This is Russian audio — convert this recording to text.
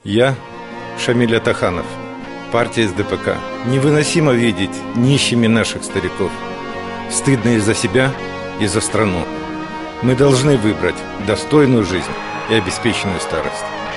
Я, Шамиль Атаханов, партия СДПК. Невыносимо видеть нищими наших стариков. Стыдно и за себя, и за страну. Мы должны выбрать достойную жизнь и обеспеченную старость.